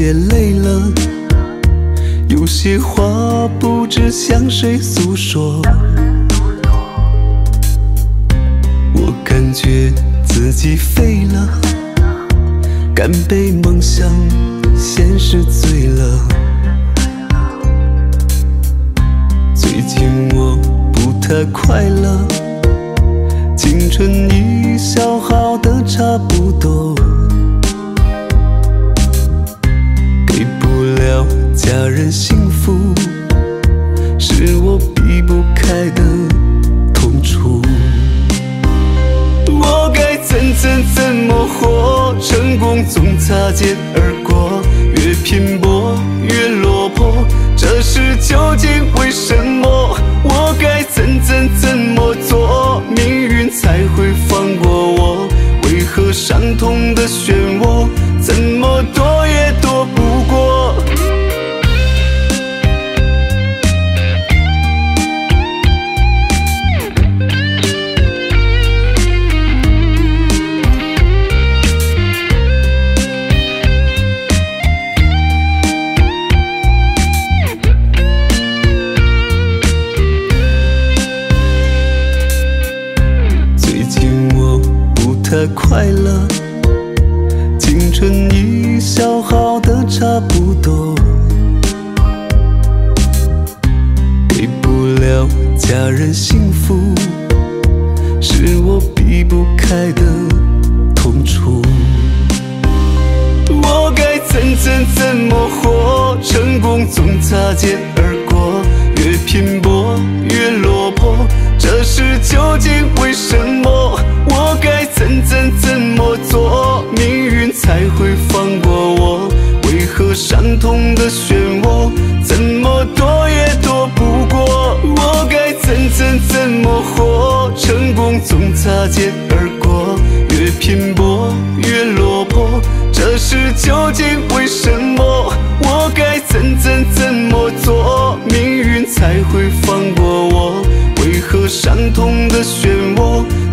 也累了，有些话不知向谁诉说。我感觉自己废了，敢被梦想现实醉了。最近我不太快乐，青春已消耗得差不多，给不了家人幸福，是我避不开的痛楚。我该怎么活？成功总擦肩而过，越拼搏越落魄，这是究竟为什么？我该怎么做，命运才会放过我？为何伤痛的漩涡，怎么躲也躲不过？太快乐，青春已消耗得差不多，给不了家人幸福，是我避不开的痛楚。我该怎么活？成功总擦肩而过，越拼搏越落魄，这是究竟为什么？我该怎么做，命运才会放过我？为何伤痛的漩涡，怎么躲也躲不过？我该怎么活？成功总擦肩而过，越拼搏越落魄，这是究竟为什么？我该怎么做，命运才会放过我？为何伤痛的漩涡，